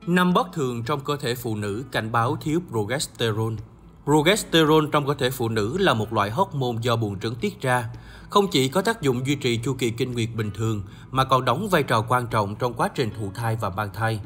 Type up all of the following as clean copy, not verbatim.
Năm bất thường trong cơ thể phụ nữ cảnh báo thiếu progesterone. Progesterone trong cơ thể phụ nữ là một loại hormone do buồng trứng tiết ra. Không chỉ có tác dụng duy trì chu kỳ kinh nguyệt bình thường mà còn đóng vai trò quan trọng trong quá trình thụ thai và mang thai.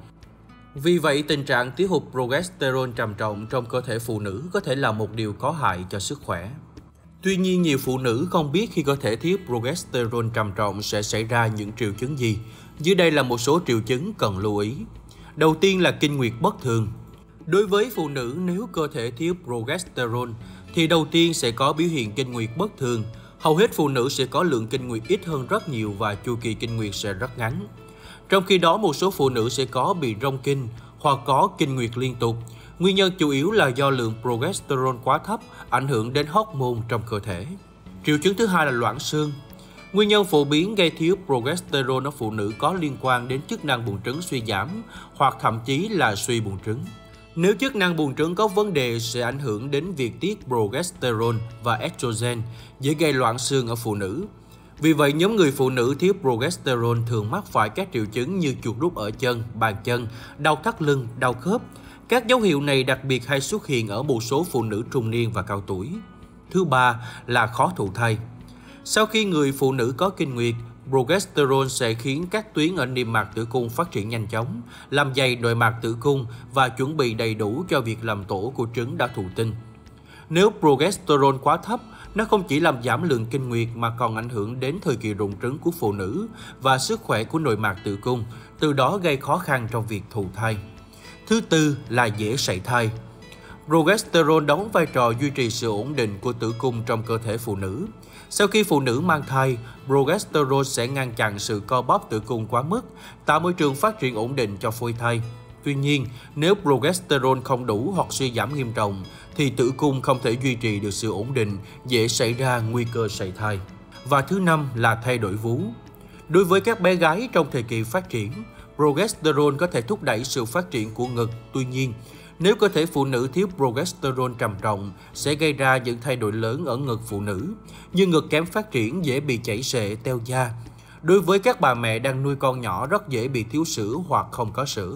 Vì vậy, tình trạng thiếu hụt progesterone trầm trọng trong cơ thể phụ nữ có thể là một điều có hại cho sức khỏe. Tuy nhiên, nhiều phụ nữ không biết khi cơ thể thiếu progesterone trầm trọng sẽ xảy ra những triệu chứng gì. Dưới đây là một số triệu chứng cần lưu ý. Đầu tiên là kinh nguyệt bất thường. Đối với phụ nữ, nếu cơ thể thiếu progesterone thì đầu tiên sẽ có biểu hiện kinh nguyệt bất thường. Hầu hết phụ nữ sẽ có lượng kinh nguyệt ít hơn rất nhiều và chu kỳ kinh nguyệt sẽ rất ngắn. Trong khi đó, một số phụ nữ sẽ có bị rong kinh hoặc có kinh nguyệt liên tục. Nguyên nhân chủ yếu là do lượng progesterone quá thấp ảnh hưởng đến hormone trong cơ thể. Triệu chứng thứ hai là loãng xương. Nguyên nhân phổ biến gây thiếu progesterone ở phụ nữ có liên quan đến chức năng buồng trứng suy giảm hoặc thậm chí là suy buồng trứng. Nếu chức năng buồng trứng có vấn đề sẽ ảnh hưởng đến việc tiết progesterone và estrogen, dễ gây loãng xương ở phụ nữ. Vì vậy, nhóm người phụ nữ thiếu progesterone thường mắc phải các triệu chứng như chuột rút ở chân, bàn chân, đau thắt lưng, đau khớp. Các dấu hiệu này đặc biệt hay xuất hiện ở một số phụ nữ trung niên và cao tuổi. Thứ ba là khó thụ thai. Sau khi người phụ nữ có kinh nguyệt, progesterone sẽ khiến các tuyến ở niêm mạc tử cung phát triển nhanh chóng, làm dày nội mạc tử cung và chuẩn bị đầy đủ cho việc làm tổ của trứng đã thụ tinh. Nếu progesterone quá thấp, nó không chỉ làm giảm lượng kinh nguyệt mà còn ảnh hưởng đến thời kỳ rụng trứng của phụ nữ và sức khỏe của nội mạc tử cung, từ đó gây khó khăn trong việc thụ thai. Thứ tư là dễ sảy thai. Progesterone đóng vai trò duy trì sự ổn định của tử cung trong cơ thể phụ nữ. Sau khi phụ nữ mang thai, progesterone sẽ ngăn chặn sự co bóp tử cung quá mức, tạo môi trường phát triển ổn định cho phôi thai. Tuy nhiên, nếu progesterone không đủ hoặc suy giảm nghiêm trọng, thì tử cung không thể duy trì được sự ổn định, dễ xảy ra nguy cơ sảy thai. Và thứ năm là thay đổi vú. Đối với các bé gái trong thời kỳ phát triển, progesterone có thể thúc đẩy sự phát triển của ngực. Tuy nhiên, nếu cơ thể phụ nữ thiếu progesterone trầm trọng, sẽ gây ra những thay đổi lớn ở ngực phụ nữ, như ngực kém phát triển, dễ bị chảy xệ, teo da. Đối với các bà mẹ đang nuôi con nhỏ, rất dễ bị thiếu sữa hoặc không có sữa.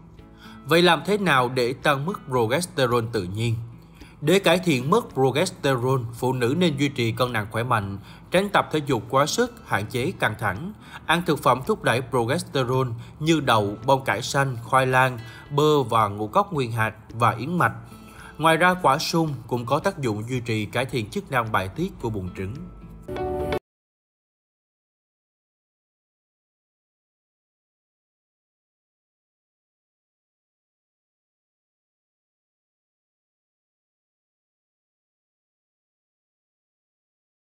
Vậy làm thế nào để tăng mức progesterone tự nhiên? Để cải thiện mức progesterone, phụ nữ nên duy trì cân nặng khỏe mạnh, tránh tập thể dục quá sức, hạn chế căng thẳng, ăn thực phẩm thúc đẩy progesterone như đậu, bông cải xanh, khoai lang, bơ và ngũ cốc nguyên hạt và yến mạch. Ngoài ra, quả sung cũng có tác dụng duy trì cải thiện chức năng bài tiết của buồng trứng.